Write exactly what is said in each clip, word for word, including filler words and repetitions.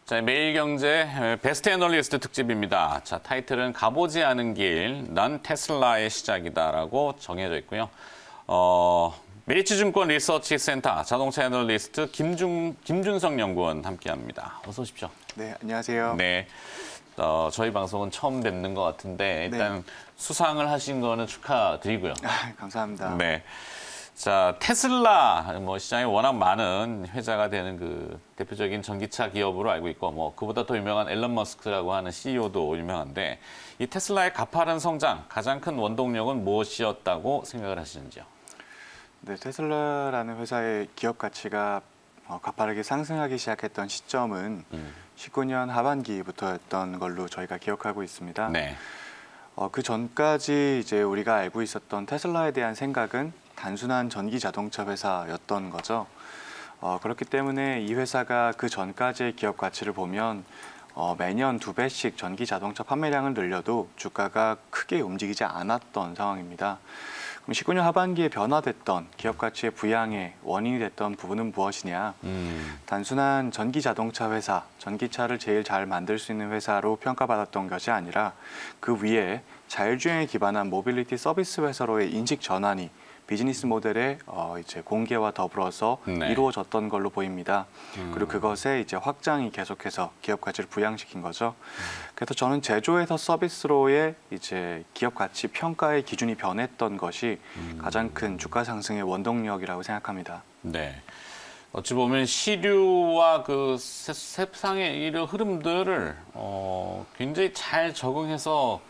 자, 매일경제 베스트 애널리스트 특집입니다. 자, 타이틀은 가보지 않은 길, 난 테슬라의 시작이다라고 정해져 있고요. 어, 메리츠증권 리서치 센터 자동차 애널리스트 김준, 김준성 연구원 함께합니다. 어서 오십시오. 네, 안녕하세요. 네, 어, 저희 방송은 처음 뵙는 것 같은데 일단 네. 수상을 하신 거는 축하드리고요. 아, 감사합니다. 네. 자, 테슬라 뭐 시장에 워낙 많은 회자가 되는 그 대표적인 전기차 기업으로 알고 있고 뭐 그보다 더 유명한 앨런 머스크라고 하는 씨이오도 유명한데 이 테슬라의 가파른 성장 가장 큰 원동력은 무엇이었다고 생각을 하시는지요? 네, 테슬라라는 회사의 기업 가치가 어, 가파르게 상승하기 시작했던 시점은 음. 십구 년 하반기부터였던 걸로 저희가 기억하고 있습니다. 네. 어, 그 전까지 이제 우리가 알고 있었던 테슬라에 대한 생각은 단순한 전기 자동차 회사였던 거죠. 어, 그렇기 때문에 이 회사가 그 전까지의 기업 가치를 보면 어, 매년 두 배씩 전기 자동차 판매량을 늘려도 주가가 크게 움직이지 않았던 상황입니다. 그럼 십구 년 하반기에 변화됐던 기업 가치의 부양의 원인이 됐던 부분은 무엇이냐? 음. 단순한 전기 자동차 회사, 전기차를 제일 잘 만들 수 있는 회사로 평가받았던 것이 아니라 그 위에 자율주행에 기반한 모빌리티 서비스 회사로의 인식 전환이 비즈니스 모델의 어 이제 공개와 더불어서 네. 이루어졌던 걸로 보입니다. 음. 그리고 그것의 이제 확장이 계속해서 기업 가치를 부양시킨 거죠. 음. 그래서 저는 제조에서 서비스로의 이제 기업 가치 평가의 기준이 변했던 것이 음. 가장 큰 주가 상승의 원동력이라고 생각합니다. 네. 어찌 보면 시류와 그 세상의 이런 흐름들을 어 굉장히 잘 적응해서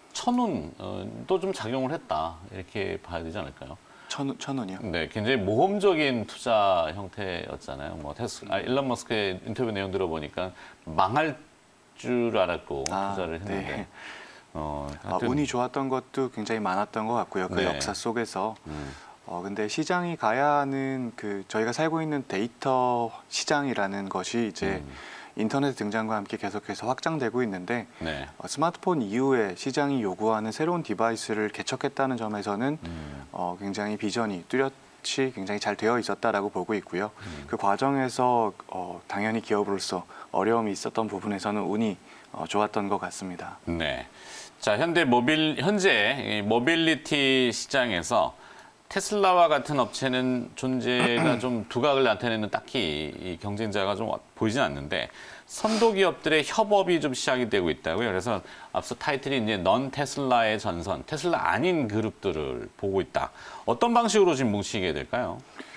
천운도 좀 작용을 했다 이렇게 봐야 되지 않을까요? 천, 천운이요? 네, 굉장히 모험적인 투자 형태였잖아요. 뭐 테스, 아, 일론 머스크의 인터뷰 내용 들어보니까 망할 줄 알았고 아, 투자를 했는데 네. 어, 아, 운이 좋았던 것도 굉장히 많았던 것 같고요. 그 네. 역사 속에서. 음. 어, 근데 시장이 가야 하는 그 저희가 살고 있는 데이터 시장이라는 것이 이제 음. 인터넷 등장과 함께 계속해서 확장되고 있는데 네. 어, 스마트폰 이후에 시장이 요구하는 새로운 디바이스를 개척했다는 점에서는 음. 어, 굉장히 비전이 뚜렷이 굉장히 잘 되어 있었다라고 보고 있고요. 음. 그 과정에서 어, 당연히 기업으로서 어려움이 있었던 부분에서는 운이 어, 좋았던 것 같습니다. 네. 자, 현대 모빌 현재 모빌리티 시장에서 테슬라와 같은 업체는 존재가 좀 두각을 나타내는 딱히 이 경쟁자가 좀 보이진 않는데 선도 기업들의 협업이 좀 시작이 되고 있다고요. 그래서 앞서 타이틀이 이제 넌 테슬라의 전선, 테슬라 아닌 그룹들을 보고 있다. 어떤 방식으로 지금 뭉치게 될까요?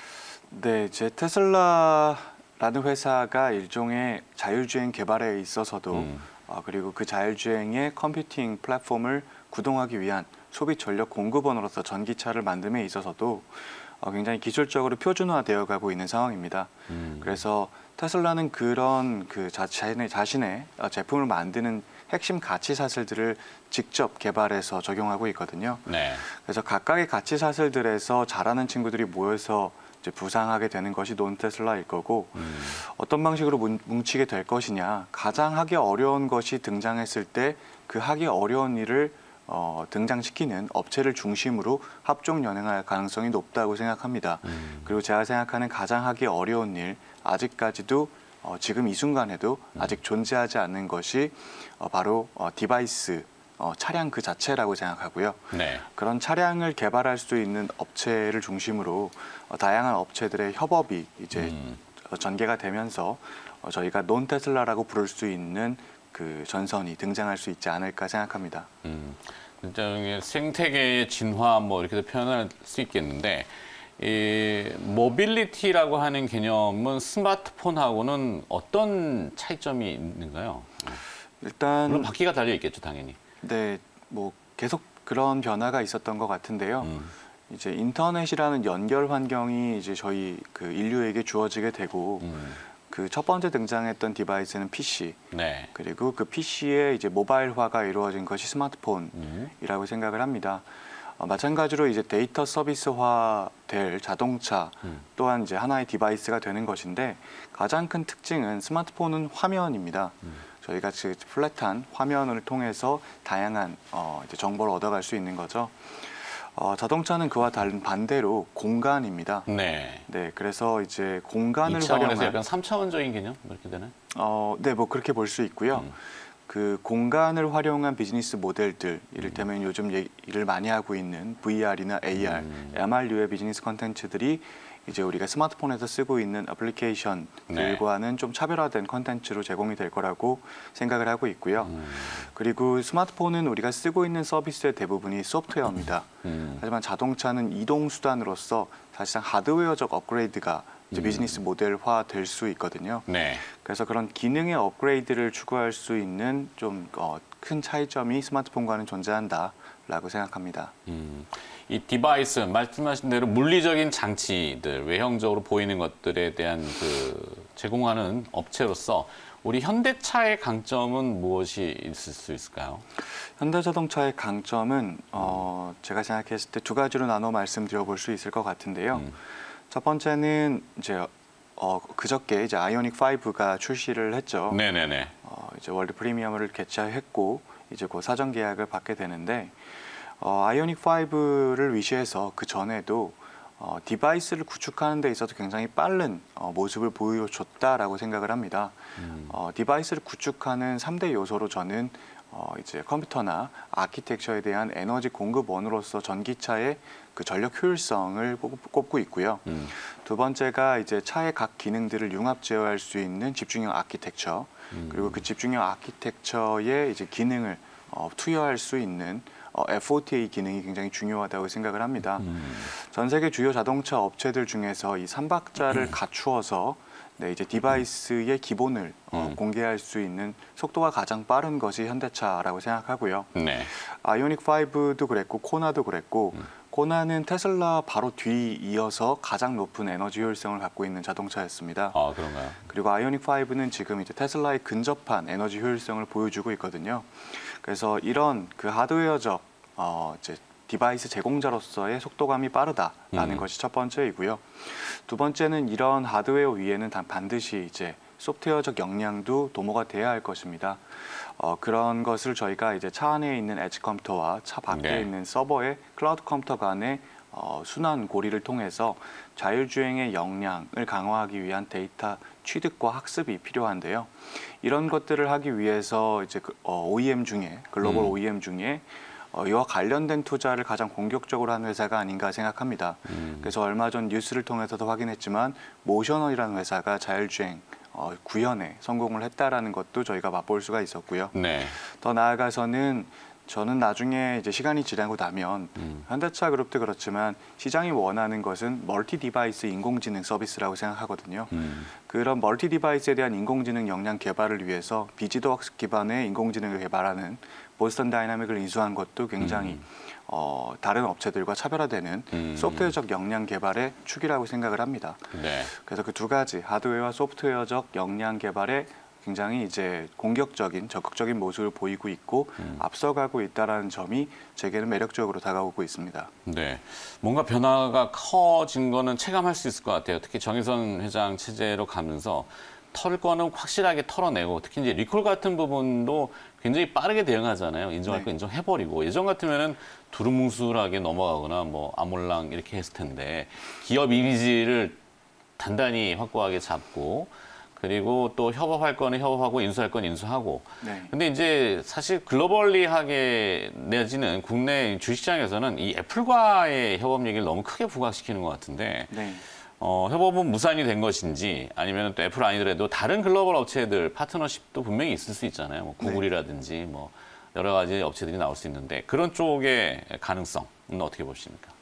네, 제 테슬라라는 회사가 일종의 자율주행 개발에 있어서도 음. 어, 그리고 그 자율주행의 컴퓨팅 플랫폼을 구동하기 위한 소비 전력 공급원으로서 전기차를 만듦에 있어서도 어, 굉장히 기술적으로 표준화되어 가고 있는 상황입니다. 음. 그래서 테슬라는 그런 그 자신의, 자신의 제품을 만드는 핵심 가치 사슬들을 직접 개발해서 적용하고 있거든요. 네. 그래서 각각의 가치 사슬들에서 잘하는 친구들이 모여서 이제 부상하게 되는 것이 논 테슬라일 거고 음. 어떤 방식으로 뭉치게 될 것이냐. 가장 하기 어려운 것이 등장했을 때 그 하기 어려운 일을 어, 등장시키는 업체를 중심으로 합종 연행할 가능성이 높다고 생각합니다. 음. 그리고 제가 생각하는 가장 하기 어려운 일, 아직까지도 어, 지금 이 순간에도 음. 아직 존재하지 않는 것이 어, 바로 어, 디바이스, 어, 차량 그 자체라고 생각하고요. 네. 그런 차량을 개발할 수 있는 업체를 중심으로 어, 다양한 업체들의 협업이 이제 음. 어, 전개가 되면서 어, 저희가 논 테슬라라고 부를 수 있는 그 전선이 등장할 수 있지 않을까 생각합니다. 음, 진짜 생태계의 진화 뭐 이렇게도 표현할 수 있겠는데 이 모빌리티라고 하는 개념은 스마트폰하고는 어떤 차이점이 있는가요? 일단 물론 바퀴가 달려 있겠죠, 당연히. 네, 뭐 계속 그런 변화가 있었던 것 같은데요. 음. 이제 인터넷이라는 연결 환경이 이제 저희 그 인류에게 주어지게 되고. 음. 그 첫 번째 등장했던 디바이스는 피씨, 네. 그리고 그 피씨의 이제 모바일화가 이루어진 것이 스마트폰이라고 음. 생각을 합니다. 어, 마찬가지로 이제 데이터 서비스화될 자동차 음. 또한 이제 하나의 디바이스가 되는 것인데 가장 큰 특징은 스마트폰은 화면입니다. 음. 저희가 그 플랫한 화면을 통해서 다양한 어, 이제 정보를 얻어갈 수 있는 거죠. 어, 자동차는 그와 다른 반대로 공간입니다. 네. 네, 그래서 이제 공간을 이 차원에서 활용한 약간 삼 차원적인 개념 뭐 이렇게 되나요? 어, 네, 뭐 그렇게 볼 수 있고요. 음. 그 공간을 활용한 비즈니스 모델들, 이를테면 요즘 얘기를 많이 하고 있는 브이알이나 에이알, 음. 엠알류의 비즈니스 컨텐츠들이 이제 우리가 스마트폰에서 쓰고 있는 애플리케이션들과는 네. 좀 차별화된 컨텐츠로 제공이 될 거라고 생각을 하고 있고요. 음. 그리고 스마트폰은 우리가 쓰고 있는 서비스의 대부분이 소프트웨어입니다. 음. 하지만 자동차는 이동 수단으로서 사실상 하드웨어적 업그레이드가 이제 음. 비즈니스 모델화 될 수 있거든요. 네. 그래서 그런 기능의 업그레이드를 추구할 수 있는 좀 큰 차이점이 스마트폰과는 존재한다라고 생각합니다. 음. 이 디바이스 말씀하신 대로 물리적인 장치들, 외형적으로 보이는 것들에 대한 그 제공하는 업체로서 우리 현대차의 강점은 무엇이 있을 수 있을까요? 현대자동차의 강점은 어, 제가 생각했을 때 두 가지로 나눠 말씀드려 볼 수 있을 것 같은데요. 음. 첫 번째는 이제 어, 그저께 이제 아이오닉 파이브가 출시를 했죠. 네네네. 어, 이제 월드 프리미엄을 개최했고 이제 곧 사전 계약을 받게 되는데 어, 아이오닉 파이브를 위시해서 그 전에도 어, 디바이스를 구축하는 데 있어서 굉장히 빠른 어, 모습을 보여줬다라고 생각을 합니다. 음. 어, 디바이스를 구축하는 삼 대 요소로 저는 어, 이제 컴퓨터나 아키텍처에 대한 에너지 공급원으로서 전기차의 그 전력 효율성을 꼽- 꼽고 있고요. 음. 두 번째가 이제 차의 각 기능들을 융합 제어할 수 있는 집중형 아키텍처, 음. 그리고 그 집중형 아키텍처의 이제 기능을 어, 투여할 수 있는 어, 에프오티에이 기능이 굉장히 중요하다고 생각을 합니다. 음. 전 세계 주요 자동차 업체들 중에서 이 삼박자를 갖추어서 네, 이제 디바이스의 기본을 어, 음. 공개할 수 있는 속도가 가장 빠른 것이 현대차라고 생각하고요. 네. 아이오닉 파이브도 그랬고 코나도 그랬고 음. 코나는 테슬라 바로 뒤 이어서 가장 높은 에너지 효율성을 갖고 있는 자동차였습니다. 아, 그런가요? 그리고 아이오닉 파이브는 지금 이제 테슬라에 근접한 에너지 효율성을 보여주고 있거든요. 그래서 이런 그 하드웨어적 어, 이제 디바이스 제공자로서의 속도감이 빠르다라는 음. 것이 첫 번째이고요. 두 번째는 이런 하드웨어 위에는 단 반드시 이제 소프트웨어적 역량도 도모가 돼야 할 것입니다. 어, 그런 것을 저희가 이제 차 안에 있는 엣지 컴퓨터와 차 밖에 네. 있는 서버의 클라우드 컴퓨터 간의 어, 순환 고리를 통해서 자율주행의 역량을 강화하기 위한 데이터 취득과 학습이 필요한데요. 이런 것들을 하기 위해서 이제 그, 어, 오이엠 중에 글로벌 음. 오이엠 중에 어, 이와 관련된 투자를 가장 공격적으로 한 회사가 아닌가 생각합니다. 음. 그래서 얼마 전 뉴스를 통해서도 확인했지만 모셔널이라는 회사가 자율주행 어, 구현에 성공을 했다라는 것도 저희가 맛볼 수가 있었고요. 네. 더 나아가서는 저는 나중에 이제 시간이 지나고 나면 음. 현대차 그룹도 그렇지만 시장이 원하는 것은 멀티 디바이스 인공지능 서비스라고 생각하거든요. 음. 그런 멀티 디바이스에 대한 인공지능 역량 개발을 위해서 비지도학습 기반의 인공지능을 개발하는 보스턴 다이나믹을 인수한 것도 굉장히 음. 어, 다른 업체들과 차별화되는 음. 소프트웨어적 역량 개발의 축이라고 생각을 합니다. 네. 그래서 그 두 가지 하드웨어와 소프트웨어적 역량 개발에 굉장히 이제 공격적인 적극적인 모습을 보이고 있고 음. 앞서가고 있다라는 점이 제게는 매력적으로 다가오고 있습니다. 네. 뭔가 변화가 커진 거는 체감할 수 있을 것 같아요. 특히 정의선 회장 체제로 가면서 털 거는 확실하게 털어내고 특히 이제 리콜 같은 부분도 굉장히 빠르게 대응하잖아요. 인정할 네. 거 인정해버리고 예전 같으면은 두루뭉술하게 넘어가거나 뭐 아몰랑 이렇게 했을 텐데 기업 이미지를 단단히 확고하게 잡고 그리고 또 협업할 거는 협업하고 인수할 건 인수하고. 네. 근데 이제 사실 글로벌리하게 내지는 국내 주시장에서는 이 애플과의 협업 얘기를 너무 크게 부각시키는 것 같은데 네. 어, 협업은 무산이 된 것인지 아니면 또 애플 아니더라도 다른 글로벌 업체들 파트너십도 분명히 있을 수 있잖아요. 뭐 구글이라든지 뭐 여러 가지 업체들이 나올 수 있는데 그런 쪽의 가능성은 어떻게 보십니까?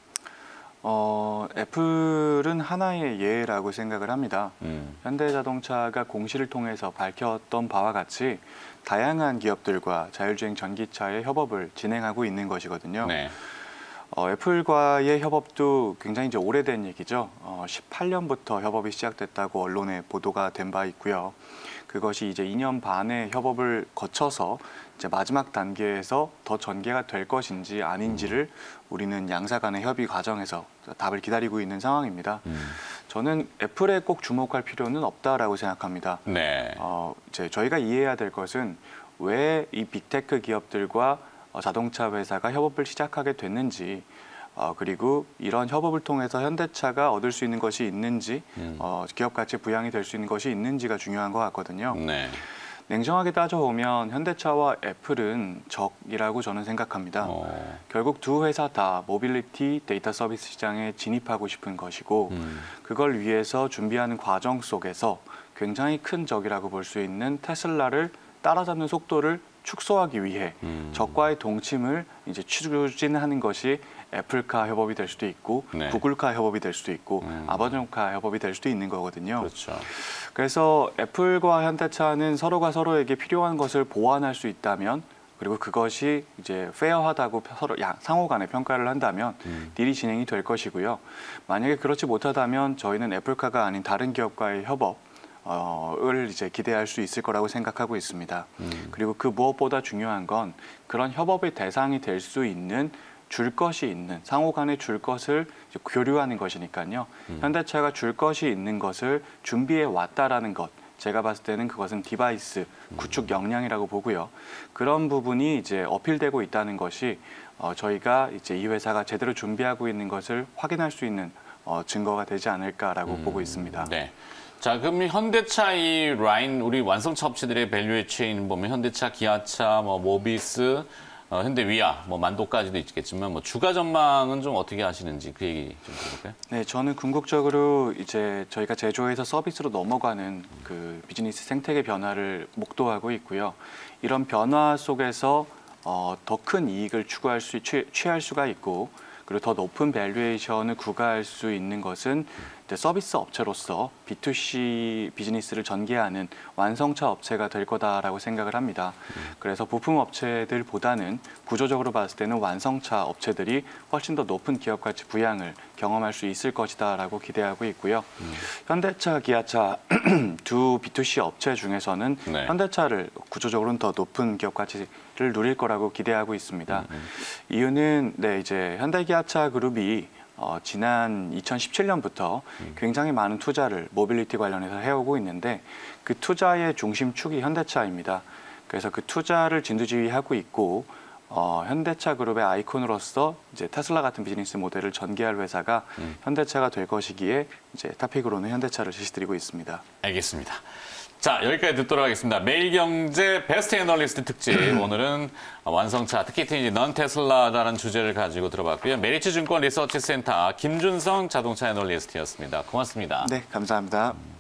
어, 애플은 하나의 예라고 생각을 합니다. 음. 현대자동차가 공시를 통해서 밝혔던 바와 같이 다양한 기업들과 자율주행 전기차의 협업을 진행하고 있는 것이거든요. 네. 어, 애플과의 협업도 굉장히 이제 오래된 얘기죠. 어, 십팔 년부터 협업이 시작됐다고 언론에 보도가 된 바 있고요. 그것이 이제 이 년 반의 협업을 거쳐서 이제 마지막 단계에서 더 전개가 될 것인지 아닌지를 우리는 양사 간의 협의 과정에서 답을 기다리고 있는 상황입니다. 음. 저는 애플에 꼭 주목할 필요는 없다라고 생각합니다. 네. 어, 이제 저희가 이해해야 될 것은 왜 이 빅테크 기업들과 어, 자동차 회사가 협업을 시작하게 됐는지 어, 그리고 이런 협업을 통해서 현대차가 얻을 수 있는 것이 있는지, 음. 어, 기업 가치 부양이 될 수 있는 것이 있는지가 중요한 것 같거든요. 네. 냉정하게 따져보면 현대차와 애플은 적이라고 저는 생각합니다. 어. 결국 두 회사 다 모빌리티 데이터 서비스 시장에 진입하고 싶은 것이고 음. 그걸 위해서 준비하는 과정 속에서 굉장히 큰 적이라고 볼 수 있는 테슬라를 따라잡는 속도를 축소하기 위해 음. 적과의 동침을 이제 추진하는 것이 애플카 협업이 될 수도 있고 네. 구글카 협업이 될 수도 있고 음. 아마존카 협업이 될 수도 있는 거거든요. 그렇죠. 그래서 애플과 현대차는 서로가 서로에게 필요한 것을 보완할 수 있다면 그리고 그것이 이제 페어하다고 서로 양- 상호 간에 평가를 한다면 음. 딜이 진행이 될 것이고요. 만약에 그렇지 못하다면 저희는 애플카가 아닌 다른 기업과의 협업 을 이제 기대할 수 있을 거라고 생각하고 있습니다. 음. 그리고 그 무엇보다 중요한 건 그런 협업의 대상이 될 수 있는 줄 것이 있는 상호 간에 줄 것을 이제 교류하는 것이니까요. 음. 현대차가 줄 것이 있는 것을 준비해 왔다라는 것. 제가 봤을 때는 그것은 디바이스 구축 역량이라고 보고요. 그런 부분이 이제 어필되고 있다는 것이 어, 저희가 이제 이 회사가 제대로 준비하고 있는 것을 확인할 수 있는 어, 증거가 되지 않을까라고 음. 보고 있습니다. 네. 자, 그럼 이 현대차 이 라인 우리 완성차 업체들의 밸류에 체인 보면 현대차, 기아차, 뭐 모비스, 어, 현대위아, 뭐 만도까지도 있겠지만 뭐 주가 전망은 좀 어떻게 하시는지 그 얘기 좀 들어볼까요? 네, 저는 궁극적으로 이제 저희가 제조에서 서비스로 넘어가는 그 비즈니스 생태계 변화를 목도하고 있고요. 이런 변화 속에서 어, 더 큰 이익을 추구할 수 취, 취할 수가 있고 그리고 더 높은 밸류에이션을 구가할 수 있는 것은 이제 서비스 업체로서 비투씨 비즈니스를 전개하는 완성차 업체가 될 거다라고 생각을 합니다. 그래서 부품 업체들보다는 구조적으로 봤을 때는 완성차 업체들이 훨씬 더 높은 기업 가치 부양을 경험할 수 있을 것이다라고 기대하고 있고요. 음. 현대차, 기아차 두 비투씨 업체 중에서는 네. 현대차를 구조적으로는 더 높은 기업 가치를 누릴 거라고 기대하고 있습니다. 음, 음. 이유는 네, 이제 현대기아차 그룹이 어, 지난 이천십칠 년부터 음. 굉장히 많은 투자를 모빌리티 관련해서 해오고 있는데 그 투자의 중심축이 현대차입니다. 그래서 그 투자를 진두지휘하고 있고 어, 현대차 그룹의 아이콘으로서 이제 테슬라 같은 비즈니스 모델을 전개할 회사가 음. 현대차가 될 것이기에 이제 타픽으로는 현대차를 제시드리고 있습니다. 알겠습니다. 자, 여기까지 듣도록 하겠습니다. 매일경제 베스트 애널리스트 특집. 오늘은 완성차, 특히 이제 넌 테슬라라는 주제를 가지고 들어봤고요. 메리츠증권 리서치 센터 김준성 자동차 애널리스트였습니다. 고맙습니다. 네, 감사합니다.